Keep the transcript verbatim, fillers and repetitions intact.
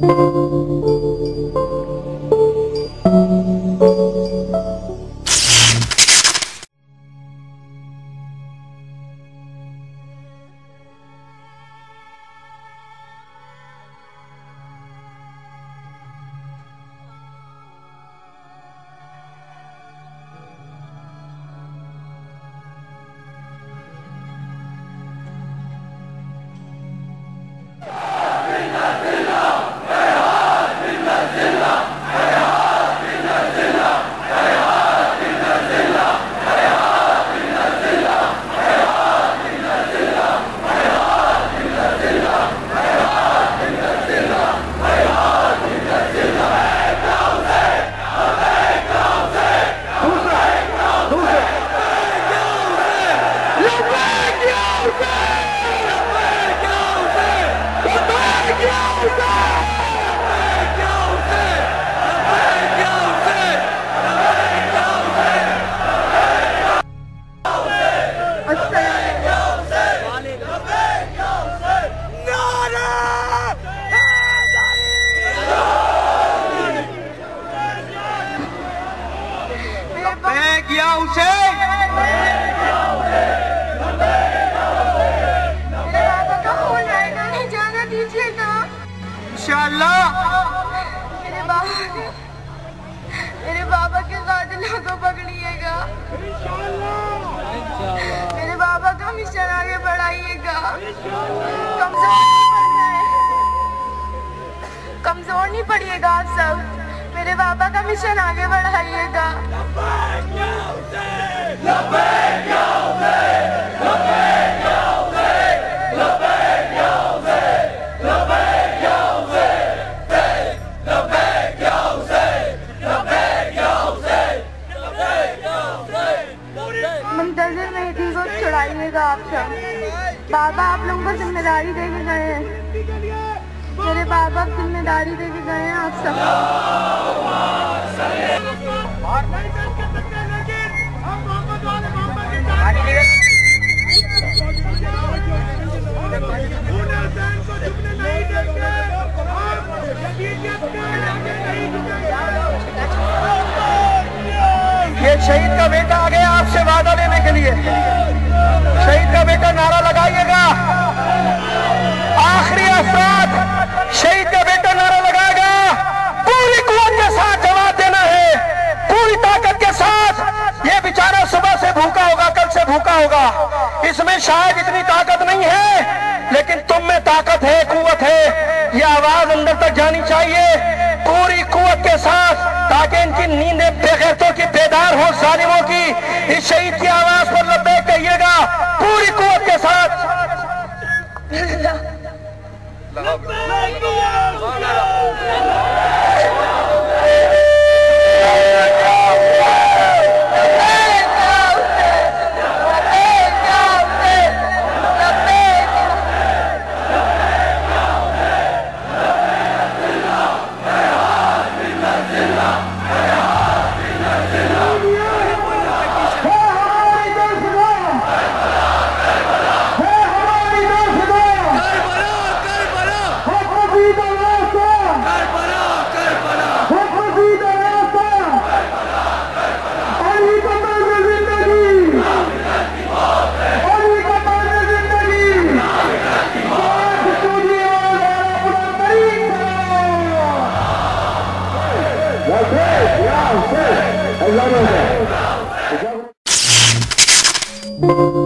किया उसे जाना दीजिएगा इंशाअल्लाह। मेरे बाबा मेरे बाबा के कातिलों को पकड़िएगा, मेरे बाबा का मिशन आगे बढ़ाइएगा। कमजोर कमजोर नहीं पड़िएगा आप सब, मेरे बाबा का मिशन आगे बढ़ाइएगा। मुंतज़िर मेहदी को छुड़ाइएगा आप सब। बाबा आप लोगों को जिम्मेदारी दे के गए हैं, मेरे बाबा जिम्मेदारी दे के गए हैं आप सब। ये शहीद का बेटा आ गया आपसे वादा लेने के लिए। शहीद का बेटा नारा लगाइएगा। आखिरी अफराद शहीद का बेटा नारा लगाएगा। पूरी कुव्वत के साथ जवाब देना है, पूरी ताकत के साथ। ये बेचारा सुबह से भूखा होगा, कल से भूखा होगा, इसमें शायद इतनी ताकत नहीं है, लेकिन तुम में ताकत है, कुव्वत है। ये आवाज अंदर तक जानी चाहिए पूरी कुव्वत के साथ, ताकि इनकी नींदें बेगैरतों की बेदार हो, जालिमों की। इस शहीद की आवाज पर लब्बैक कहिएगा पूरी कुव्वत के साथ। Thank you.